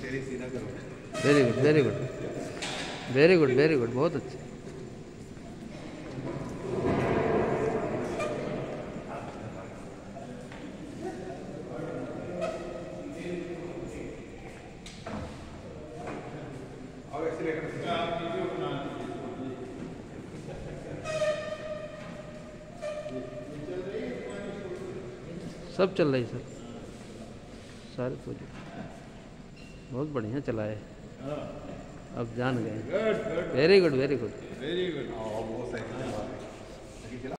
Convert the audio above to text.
Very good very good very good very good, बहुत अच्छे। सब चल रही सर, सारे प्रोजेक्ट बहुत बढ़िया चलाए, अब जान गए। Very good very good very good.